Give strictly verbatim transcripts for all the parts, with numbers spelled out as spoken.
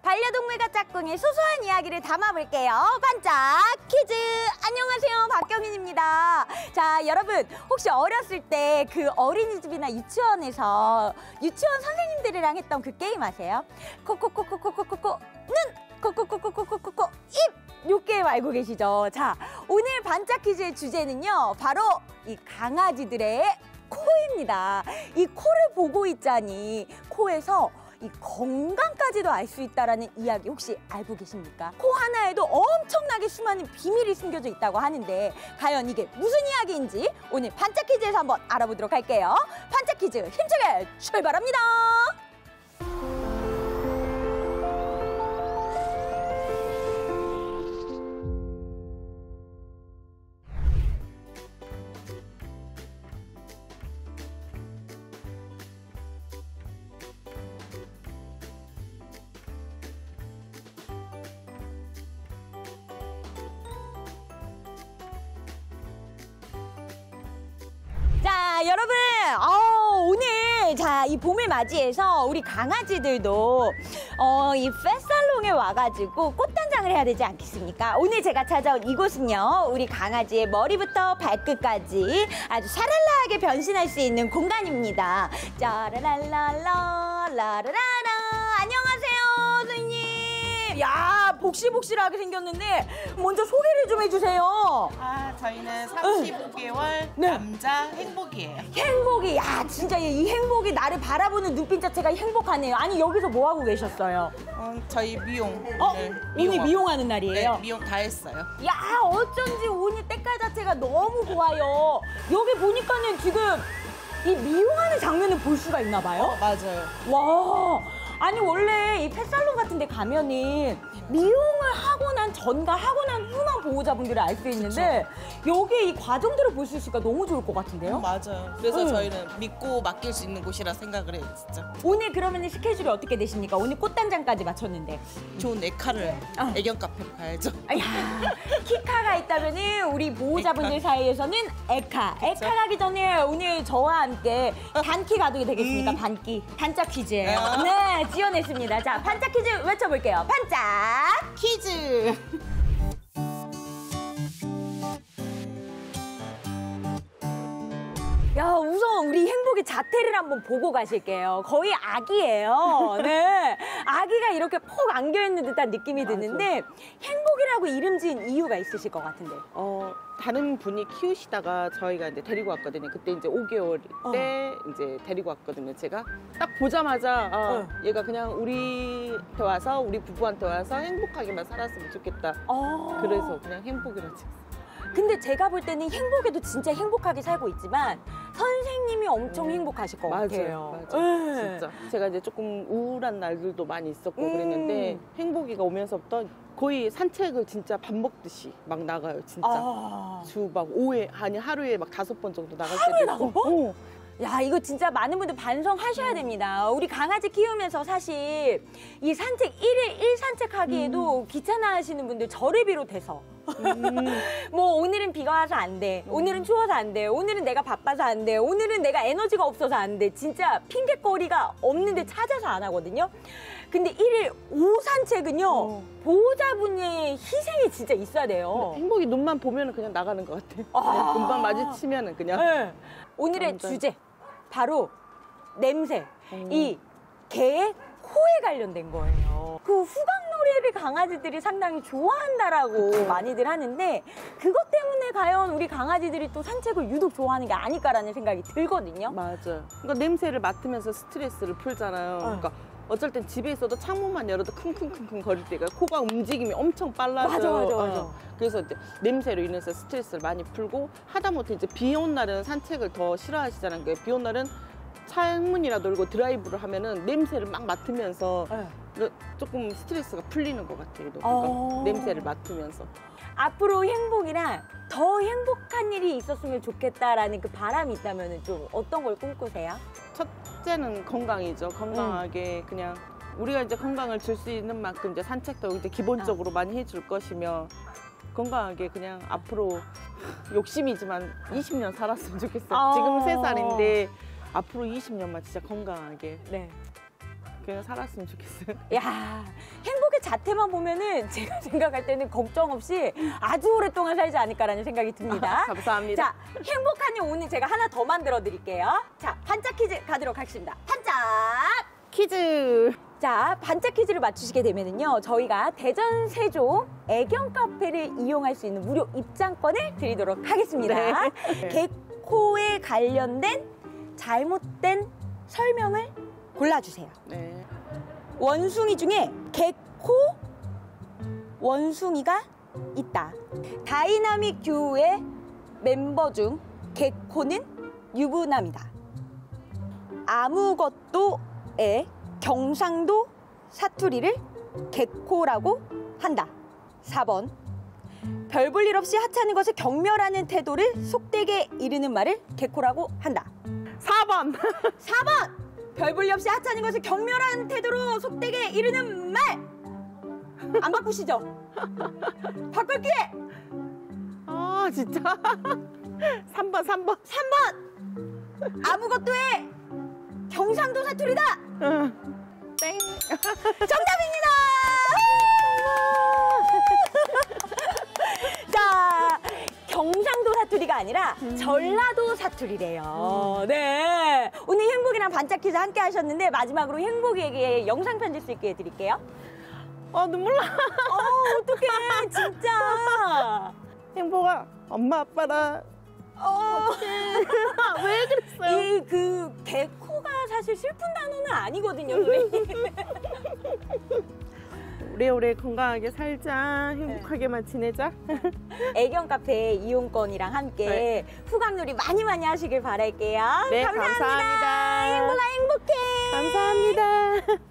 반려동물과 짝꿍의 소소한 이야기를 담아볼게요. 반짝 퀴즈! 안녕하세요, 박경민입니다. 자, 여러분 혹시 어렸을 때 그 어린이집이나 유치원에서 유치원 선생님들이랑 했던 그 게임 아세요? 코코코코코코코코 눈! 코코코코코코코코 입! 요 게임 알고 계시죠? 자, 오늘 반짝 퀴즈의 주제는요, 바로 이 강아지들의 코입니다. 이 코를 보고 있자니 코에서 이 건강까지도 알 수 있다는 이야기 혹시 알고 계십니까? 코 하나에도 엄청나게 수많은 비밀이 숨겨져 있다고 하는데 과연 이게 무슨 이야기인지 오늘 반짝 퀴즈에서 한번 알아보도록 할게요. 반짝 퀴즈 힘차게 출발합니다. 자, 여러분, 어, 오늘 자, 이 봄을 맞이해서 우리 강아지들도 어, 이 펫살롱에 와가지고 꽃단장을 해야 되지 않겠습니까? 오늘 제가 찾아온 이곳은요, 우리 강아지의 머리부터 발끝까지 아주 샤랄라하게 변신할 수 있는 공간입니다. 짜라랄랄라 라라라라. 안녕하세요, 선생님. 야, 복실복실하게 생겼는데 먼저 소개를 좀 해주세요. 아, 저희는 삼십오 개월 네. 남자 행복이에요. 행복이, 야, 진짜 이 행복이 나를 바라보는 눈빛 자체가 행복하네요. 아니, 여기서 뭐 하고 계셨어요? 어, 저희 미용. 어? 네, 오늘 미용업. 미용하는 날이에요? 네, 미용 다 했어요. 야, 어쩐지 오늘 때깔 자체가 너무 좋아요. 여기 보니까는 지금 이 미용하는 장면을 볼 수가 있나 봐요? 어, 맞아요. 와, 아니 원래 이 펫살롱 같은 데 가면은 미용을 하고 난 전과 하고 난 후만 보호자분들을 알 수 있는데 여기 이 과정들을 볼 수 있으니까 너무 좋을 것 같은데요? 음, 맞아요. 그래서 응. 저희는 믿고 맡길 수 있는 곳이라 생각을 해요, 진짜. 오늘 그러면 스케줄이 어떻게 되십니까? 오늘 꽃단장까지 마쳤는데. 좋은 에카를 어. 애견 카페로 가야죠. 야, 키카가 있다면은 우리 보호자분들 에카. 사이에서는 에카. 에카 가기 전에 오늘 저와 함께 반키 가도 되겠습니까? 음. 반키. 반짝 퀴즈예요. 아. 네, 지어냈습니다. 자, 반짝 퀴즈 외쳐볼게요. 반짝 퀴즈! 야, 우선 우리 행복이 자태를 한번 보고 가실게요. 거의 아기예요. 네, 아기가 이렇게 푹 안겨있는 듯한 느낌이 드는데 행복이라고 이름 지은 이유가 있으실 것 같은데. 어, 다른 분이 키우시다가 저희가 이제 데리고 왔거든요. 그때 이제 오 개월 때 이제 데리고 왔거든요. 제가 딱 보자마자 아, 어. 얘가 그냥 우리한테 와서 우리 부부한테 와서 행복하게만 살았으면 좋겠다. 어. 그래서 그냥 행복이라고 지었어요. 근데 제가 볼 때는 행복에도 진짜 행복하게 살고 있지만 선생님이 엄청 음, 행복하실 것 맞아요, 같아요. 맞아요. 네. 진짜 제가 이제 조금 우울한 날들도 많이 있었고 음. 그랬는데 행복이가 오면서부터 거의 산책을 진짜 밥 먹듯이 막 나가요. 진짜 아. 주 막 오회 아니 하루에 막 다섯 번 정도 나갈 하루에 때도 있고. 다섯 번? 어. 야, 이거 진짜 많은 분들 반성하셔야 됩니다. 우리 강아지 키우면서 사실 이 산책 일일 일 산책하기에도 귀찮아 하시는 분들 저를 비롯해서 음. 뭐 오늘은 비가 와서 안 돼. 오늘은 추워서 안 돼. 오늘은 내가 바빠서 안 돼. 오늘은 내가 에너지가 없어서 안 돼. 진짜 핑계거리가 없는데 찾아서 안 하거든요. 근데 일일 오 산책은요. 어. 보호자분의 희생이 진짜 있어야 돼요. 행복이 눈만 보면 그냥 나가는 것 같아. 아. 그냥 눈만 마주치면 그냥. 네. 오늘의 완전. 주제 바로 냄새. 음. 이 개의 코에 관련된 거예요. 그 후각놀이를 강아지들이 상당히 좋아한다라고 그쵸. 많이들 하는데 그것 때문에 과연 우리 강아지들이 또 산책을 유독 좋아하는 게 아닐까라는 생각이 들거든요. 맞아. 그러니까 냄새를 맡으면서 스트레스를 풀잖아요. 그러니까 어쩔 땐 집에 있어도 창문만 열어도 킁킁킁킁 거릴 때가 코가 움직임이 엄청 빨라져. 맞아, 맞아, 맞아. 어. 그래서 이제 냄새로 인해서 스트레스를 많이 풀고 하다못해 이제 비 온 날은 산책을 더 싫어하시잖아요. 그러니까 비 온 날은 창문이라도 열고 드라이브를 하면은 냄새를 막 맡으면서 네. 조금 스트레스가 풀리는 것 같아요. 그러니까 어. 냄새를 맡으면서. 앞으로 행복이랑 더 행복한 일이 있었으면 좋겠다라는 그 바람이 있다면 좀 어떤 걸 꿈꾸세요? 첫째는 건강이죠. 건강하게 그냥 우리가 이제 건강을 줄 수 있는 만큼 이제 산책도 이제 기본적으로 많이 해줄 것이며 건강하게 그냥 앞으로 욕심이지만 이십 년 살았으면 좋겠어요. 아. 지금 세 살인데 앞으로 이십 년만 진짜 건강하게 네. 그냥 살았으면 좋겠어요. 야, 행복의 자태만 보면은 제가 생각할 때는 걱정 없이 아주 오랫동안 살지 않을까라는 생각이 듭니다. 감사합니다. 자, 행복한 요 오늘 제가 하나 더 만들어 드릴게요. 자, 반짝 퀴즈 가도록 하겠습니다. 반짝! 퀴즈. 자, 반짝 퀴즈를 맞추시게 되면은요, 저희가 대전 세종 애견 카페를 이용할 수 있는 무료 입장권을 드리도록 하겠습니다. 네. 개코에 관련된 잘못된 설명을 골라주세요. 네. 원숭이 중에 개코 원숭이가 있다. 다이나믹 듀오의 멤버 중 개코는 유부남이다. 아무것도의 경상도 사투리를 개코라고 한다. 사 번. 별 볼 일 없이 하찮은 것을 경멸하는 태도를 속되게 이르는 말을 개코라고 한다. 사 번. 사 번. 별 볼 일 없이 하찮은 것을 경멸하는 태도로 속되게 이르는 말. 안 바꾸시죠? 바꿀 기회. 아, 진짜. 삼 번, 삼 번. 삼 번. 아무것도의 경상도 사투리다. 응. 땡. 정답입니다. 자, 경상도 사투리가 아니라 전라도 사투리래요. 네. 오늘 행복이랑 반짝 퀴즈 함께 하셨는데 마지막으로 행복에게 영상 편지 쓸게 해드릴게요. 어, 눈물 나. 어, 어떡해, 진짜. 행복아, 엄마, 아빠랑. 어. 왜 그랬어요? 이 그 개코가 사실 슬픈 단어는 아니거든요, 선생님. 오래오래 건강하게 살자. 행복하게만 지내자. 애견 카페 이용권이랑 함께 후각놀이 많이 많이 하시길 바랄게요. 네, 감사합니다. 감사합니다. 행복아 행복해. 감사합니다.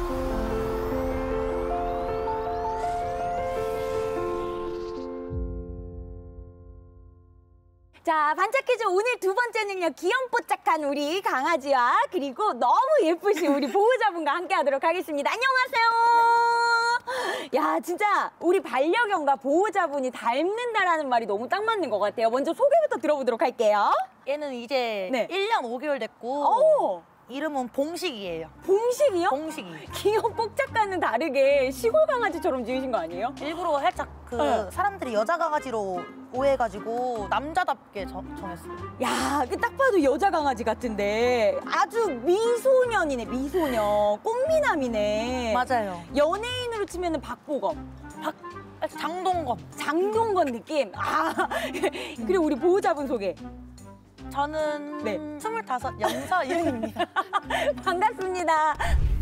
자, 반짝 퀴즈 오늘 두 번째는요, 귀염뽀짝한 우리 강아지와 그리고 너무 예쁘신 우리 보호자분과 함께 하도록 하겠습니다. 안녕하세요. 야, 진짜 우리 반려견과 보호자분이 닮는다라는 말이 너무 딱 맞는 것 같아요. 먼저 소개부터 들어보도록 할게요. 얘는 이제 네. 일 년 오 개월 됐고 오, 이름은 봉식이에요. 봉식이요? 봉식이. 귀염뽀짝과는 다르게 시골 강아지처럼 지으신 거 아니에요? 일부러 살짝 그 네. 사람들이 여자 강아지로 오해해가지고 남자답게 저- 정했어요. 야, 그 딱 봐도 여자 강아지 같은데 아주 미소년이네, 미소년. 꽃미남이네. 맞아요. 연예인으로 치면은 박보검, 박 장동건. 장동건 느낌. 아, 그리고 우리 보호자분 소개. 저는 네. 스물다섯 영서 이름입니다. 반갑습니다.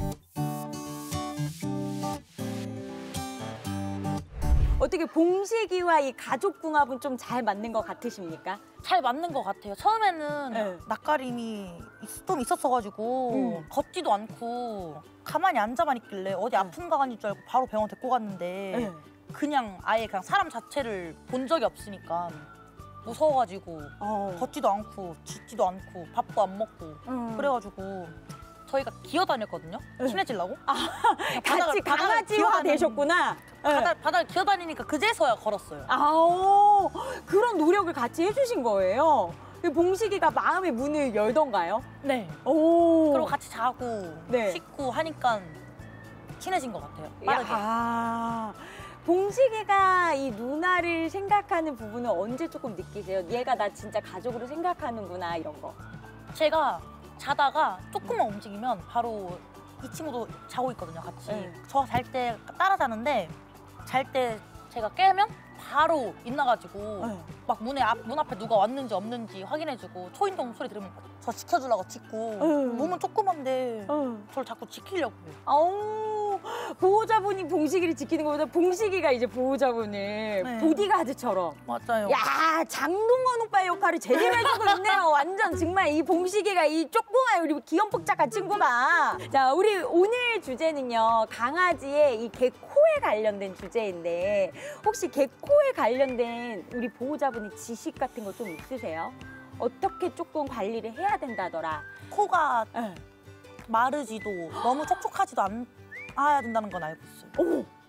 어떻게 봉식이와 이 가족 궁합은 좀 잘 맞는 것 같으십니까? 잘 맞는 것 같아요. 처음에는 네. 낯가림이 있- 좀 있었어가지고 음. 걷지도 않고 가만히 앉아만 있길래 어디 아픈 강아지인 줄 알고 바로 병원 데리고 갔는데 네. 그냥 아예 그냥 사람 자체를 본 적이 없으니까 무서워가지고 어. 걷지도 않고 짖지도 않고 밥도 안 먹고 음. 그래가지고 저희가 기어다녔거든요. 네. 친해지려고. 같이 바닥을- 바닥을 강아지화 기어다니는- 되셨구나. 네. 바닥, 바닥을 기어다니니까 그제서야 걸었어요. 아오, 그런 노력을 같이 해주신 거예요. 그 봉식이가 마음의 문을 열던가요? 네. 오. 그리고 같이 자고 네. 씻고 하니까 친해진 것 같아요. 빠르게. 야, 봉식이가 이 누나를 생각하는 부분은 언제 조금 느끼세요? 얘가 나 진짜 가족으로 생각하는구나, 이런 거. 제가 자다가 조금만 움직이면 바로 이 친구도 자고 있거든요, 같이. 네. 저 잘 때 따라 자는데 잘 때 제가 깨면 바로 일어나가지고 네. 막 문에 앞, 문 앞에 누가 왔는지 없는지 확인해주고 초인종 소리 들으면 저 지켜주려고 짖고 응. 몸은 조그만데 어. 저를 자꾸 지키려고 해요. 아우, 보호자분이 봉식이를 지키는 것보다 봉식이가 이제 보호자분을 네. 보디가드처럼. 맞아요. 야, 장동건 오빠의 역할을 제대로 해주고 있네요. 완전 정말 이 봉식이가 이 조그만 우리 귀염뽀짝한 친구가. 자, 우리 오늘 주제는요, 강아지의 이 개코에 관련된 주제인데 혹시 개코에 관련된 우리 보호자분의 지식 같은 거 좀 있으세요? 어떻게 조금 관리를 해야 된다더라. 코가 네. 마르지도 너무 촉촉하지도 않아야 된다는 건 알고 있어요. 어머,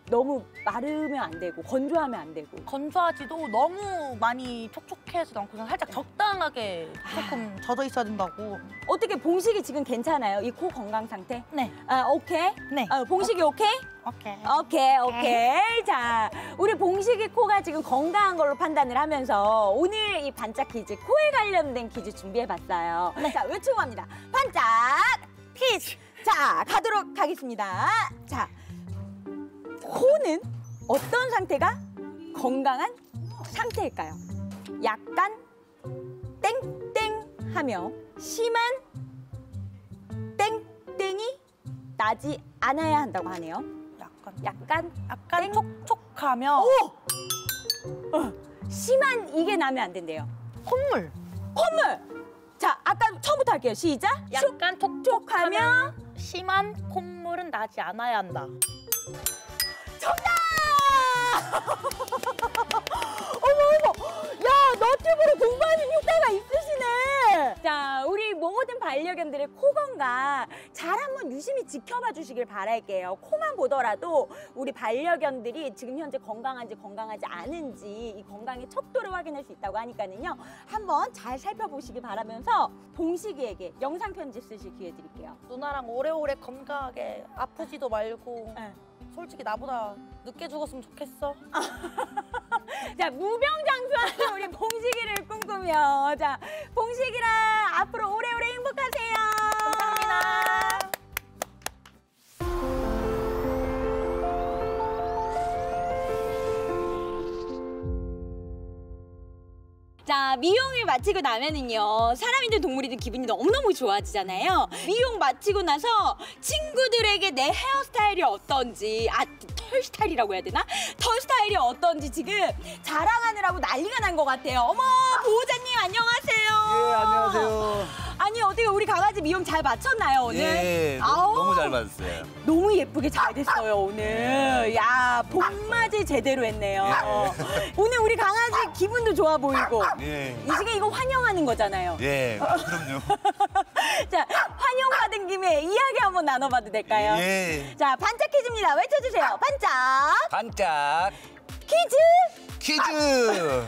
너무 마르면 안 되고 건조하면 안 되고. 건조하지도 너무 많이 촉촉해지도 않고 그냥 살짝 적당하게 조금 젖어 있어야 된다고. 어떻게 봉식이 지금 괜찮아요? 이 코 건강 상태? 네. 아, 오케이? 네. 어, 봉식이 오케이? 오케이. 오케이, 오케이. 자, 우리 봉식이 코가 지금 건강한 걸로 판단을 하면서 오늘 이 반짝 퀴즈, 코에 관련된 퀴즈 준비해봤어요. 자, 외치고 갑니다. 반짝 퀴즈! 자, 가도록 하겠습니다. 자, 코는 어떤 상태가 건강한 상태일까요? 약간 땡땡하며 심한 땡땡이 나지 않아야 한다고 하네요. 약간 약간 약간 땡. 촉촉하며 어, 심한 이게 나면 안 된대요. 콧물. 콧물! 자, 아까 처음부터 할게요. 시작! 약간 촉촉하며 촉촉하며 심한 콧물은 나지 않아야 한다. 정답! 어머 어머, 야 너튜브로 공부하는 효과가 있으시네. 자, 우리 모든 반려견들의 코 건강 잘 한번 유심히 지켜봐 주시길 바랄게요. 코만 보더라도 우리 반려견들이 지금 현재 건강한지 건강하지 않은지 이 건강의 척도를 확인할 수 있다고 하니까는요. 한번 잘 살펴보시기 바라면서 봉식이에게 영상 편지 쓰실 기회 드릴게요. 누나랑 오래오래 건강하게 아프지도 말고 네. 솔직히 나보다 늦게 죽었으면 좋겠어. 자, 무병장수하는 우리 봉식이를 꿈꾸며 자, 봉식이랑 앞으로 오래오래 행복하세요. 감사합니다. 자, 미용을 마치고 나면은요, 사람이든 동물이든 기분이 너무너무 좋아지잖아요. 미용 마치고 나서 친구들에게 내 헤어스타일이 어떤지, 아, 털 스타일이라고 해야 되나? 털 스타일이 어떤지 지금 자랑하느라고 난리가 난 것 같아요. 어머, 보호자님 안녕하세요. 예, 안녕하세요. 아니, 어떻게 우리 강아지 미용 잘 마쳤나요, 오늘? 예, 아우. 너무, 너무 잘 받았어요. 너무 예쁘게 잘 됐어요, 오늘. 야, 봄맞이 제대로 했네요. 오늘 우리 강아지 기분도 좋아 보이고. 예, 이 시간 이거 환영하는 거잖아요. 예, 그럼요. 자, 환영받은 김에 이야기 한번 나눠봐도 될까요? 예, 자, 반짝 퀴즈입니다. 외쳐주세요. 반짝 반짝 퀴즈! 퀴즈.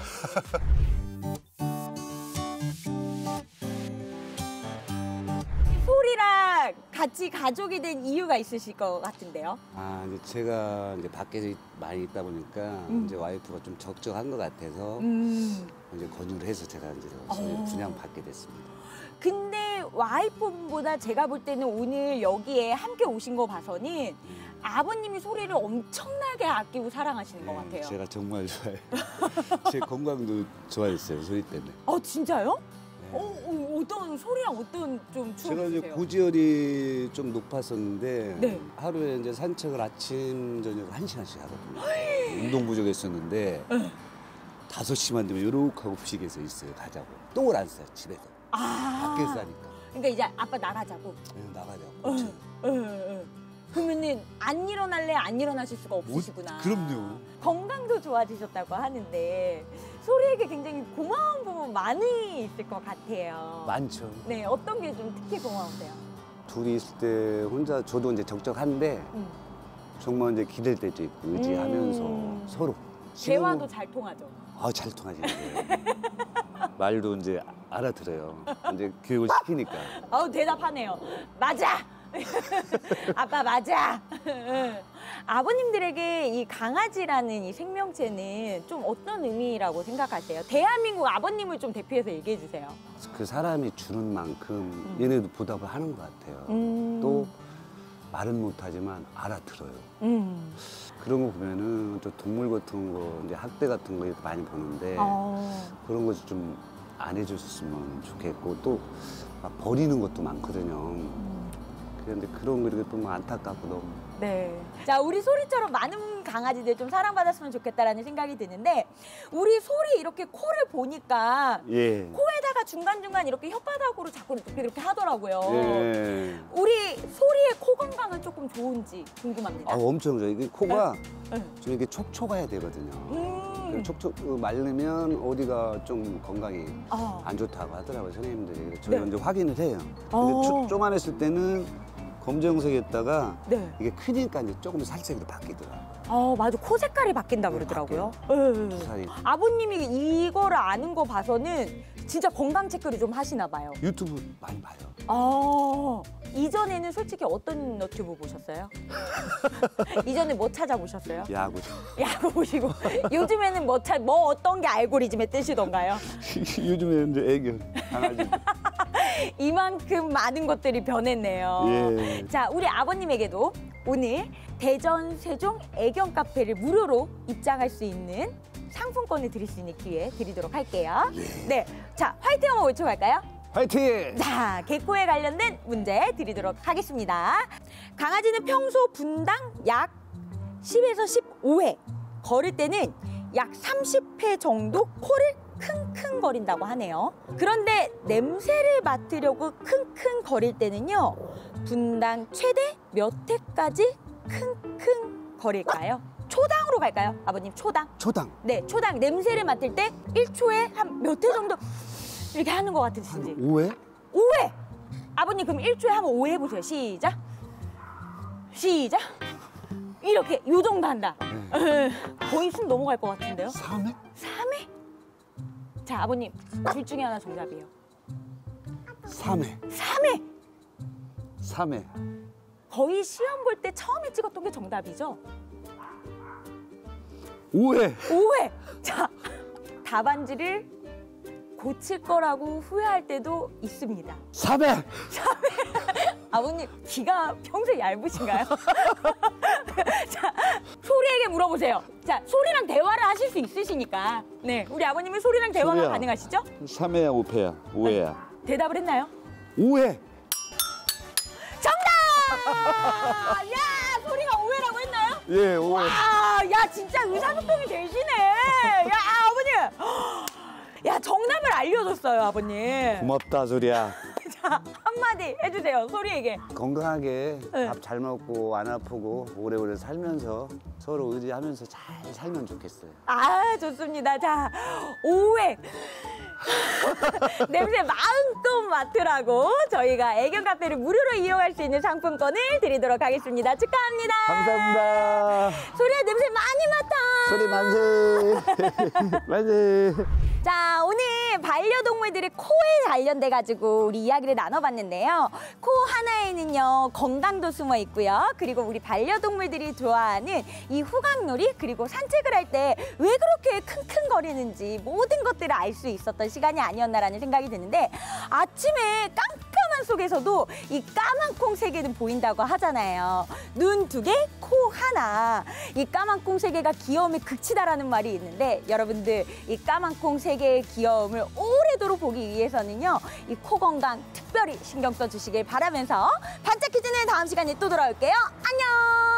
소리랑 같이 가족이 된 이유가 있으실 것 같은데요. 아, 이제 제가 이제 밖에서 많이 있다 보니까 이제 와이프가 좀 적적한 것 같아서 음. 이제 권유를 해서 제가 이제 소리 분양받게 됐습니다. 근데 와이프보다 제가 볼 때는 오늘 여기에 함께 오신 거 봐서는 아버님이 소리를 엄청나게 아끼고 사랑하시는 것 같아요. 제가 정말 좋아해요. 제 건강도 좋아했어요, 소리 때문에. 어, 진짜요? 네. 어, 어, 어떤 소리랑 어떤 좀 추억 제가 이제 있으세요? 고지혈이 좀 높았었는데 네. 하루에 이제 산책을 아침 저녁 한 시간씩 하거든요. 운동 부족했었는데 다섯 시만 되면 요렇게 하고 부식해서 있어요. 가자고. 똥을 안 싸요, 집에서. 아, 밖에서 하니까. 그러니까 이제 아빠 나가자고. 그냥 나가자고. 어, 어, 어. 그러면은 안 일어날래 안 일어나실 수가 없으시구나. 그럼요. 건강도 좋아지셨다고 하는데 소리에게 굉장히 고마운 부분 많이 있을 것 같아요. 많죠. 네, 어떤 게 좀 특히 고마우세요? 둘이 있을 때 혼자 저도 이제 적적한데 음. 정말 이제 기댈 때도 있고 의지하면서 음. 서로 대화도 잘 통하죠. 아, 잘 통하지. 말도 이제 알아들어요. 이제 교육을 시키니까. 아우, 대답하네요. 맞아. 아빠 맞아. 아버님들에게 이 강아지라는 이 생명체는 좀 어떤 의미라고 생각하세요? 대한민국 아버님을 좀 대표해서 얘기해 주세요. 그 사람이 주는 만큼 얘네도 보답을 하는 것 같아요. 음. 또 말은 못하지만 알아들어요. 음. 그런 거 보면은 또 동물 같은 거 이제 학대 같은 거 이렇게 많이 보는데 어. 그런 거 좀 안 해줬으면 좋겠고 또 막 버리는 것도 많거든요. 그런데 그런 거 이렇게 보면 안타깝고 너무. 네. 자, 우리 소리처럼 많은 강아지들 좀 사랑받았으면 좋겠다라는 생각이 드는데 우리 소리 이렇게 코를 보니까 예. 코에다가 중간중간 이렇게 혓바닥으로 자꾸 이렇게, 이렇게 하더라고요. 예. 우리 소리의 코 건강은 조금 좋은지 궁금합니다. 아, 엄청 좋아요. 이게 코가 네. 좀 이렇게 촉촉해야 되거든요. 음. 그 촉촉 그 마르면 어디가 좀 건강이 어. 안 좋다고 하더라고요, 선생님들이. 그래서 저희가 네. 이제 확인을 해요. 어. 근데 쪼- 쪼만했을 때는 검정색에다가 네. 이게 크니까 이제 조금 살색으로 바뀌더라. 어, 맞아. 코 색깔이 바뀐다 그러더라고요. 예. 살이. 아버님이 이거를 아는 거 봐서는 진짜 건강 체크를 좀 하시나 봐요. 유튜브 많이 봐요. 어, 이전에는 솔직히 어떤 너튜브 보셨어요? 이전에 뭐 찾아보셨어요? 야구. 야구 보시고. 요즘에는 뭐, 차, 뭐 어떤 게 알고리즘에 뜨시던가요? 요즘에 이제 애교 강아지. 이만큼 많은 것들이 변했네요. 예. 자, 우리 아버님에게도 오늘 대전 세종 애견 카페를 무료로 입장할 수 있는 상품권을 드릴 수 있는 기회 드리도록 할게요. 네, 자, 화이팅 한번 외쳐갈까요? 화이팅! 자, 개코에 관련된 문제 드리도록 하겠습니다. 강아지는 평소 분당 약 십에서 십오 회, 걸을 때는 약 삼십 회 정도 코를 킁킁거린다고 하네요. 그런데 냄새를 맡으려고 킁킁거릴 때는요, 분당 최대 몇 회까지 킁킁거릴까요? 초당으로 갈까요? 아버님, 초당? 초당. 네, 초당. 냄새를 맡을 때 일 초에 한 몇 회 정도 이렇게 하는 것 같으신지. 오 회? 오 회! 아버님, 그럼 일 초에 한번 오 회 해보세요. 시작. 시작. 이렇게, 요 정도 한다. 네. 에이, 거의 숨 넘어갈 것 같은데요? 삼 회? 삼 회? 자, 아버님, 둘 중에 하나 정답이에요. 삼 회. 삼 회! 삼 회. 거의 시험 볼 때 처음에 찍었던 게 정답이죠? 오 회. 오 회! 자, 답안지를 고칠 거라고 후회할 때도 있습니다. 삼 회. 아버님, 귀가 평소에 얇으신가요? 자, 소리에게 물어보세요. 자, 소리랑 대화를 하실 수 있으시니까. 네, 우리 아버님은 소리랑 대화가 소리야. 가능하시죠? 삼 회야, 오 회야? 오 회야. 대답을 했나요? 오 회. 정답! 야, 소리가 오 회라고 했나요? 예, 오 회. 아, 야, 진짜 의사소통이 되시네. 야, 아버님. 야, 정답을 알려줬어요, 아버님. 고맙다, 소리야. 자, 한마디 해주세요, 소리에게. 건강하게 네. 밥 잘 먹고 안 아프고 오래오래 살면서 서로 의지하면서 잘 살면 좋겠어요. 아, 좋습니다. 자, 오 회. 냄새 마음껏 맡으라고 저희가 애견 카페를 무료로 이용할 수 있는 상품권을 드리도록 하겠습니다. 축하합니다. 감사합니다. 소리야, 냄새 많이 맡아. 소리 만세. 만세. 자, 오늘 반려동물들의 코에 관련돼가지고 우리 이야기를 나눠봤는데요. 코 하나에는요, 건강도 숨어 있고요. 그리고 우리 반려동물들이 좋아하는 이 후각놀이, 그리고 산책을 할 때 왜 그렇게 킁킁거리는지 모든 것들을 알 수 있었던 시간이 아니었나라는 생각이 드는데, 아침에 깜깜한 속에서도 이 까만 콩 세 개는 보인다고 하잖아요. 눈 두 개, 코 하나. 이 까만 콩 세 개가 귀여움의 극치다라는 말이 있는데, 여러분들 이 까만 콩 세 개의 귀여움을 오래도록 보기 위해서는요, 이 코 건강 특별히 신경 써주시길 바라면서 반짝 퀴즈는 다음 시간에 또 돌아올게요. 안녕!